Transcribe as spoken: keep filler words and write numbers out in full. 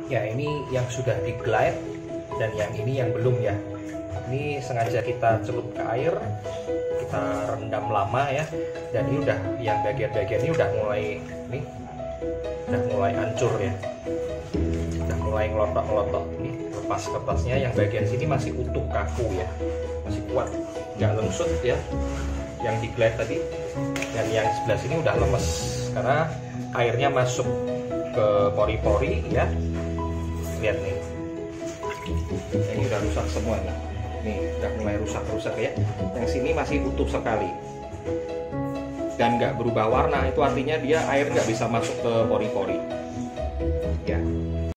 Ya, ini yang sudah di glide dan yang ini yang belum ya. Ini sengaja kita celup ke air, kita rendam lama ya. Dan ini udah yang bagian-bagian ini udah mulai nih, udah mulai hancur ya. Udah mulai ngelotok-ngelotok. Nih lepas kertasnya, yang bagian sini masih utuh kaku ya, masih kuat, nggak lengsut ya. Yang di glide tadi dan yang sebelah sini udah lemes karena airnya masuk ke pori-pori ya. Lihat nih, ini udah rusak semua nih. Nih udah mulai rusak-rusak ya. Yang sini masih utuh sekali dan nggak berubah warna, itu artinya dia air nggak bisa masuk ke pori-pori.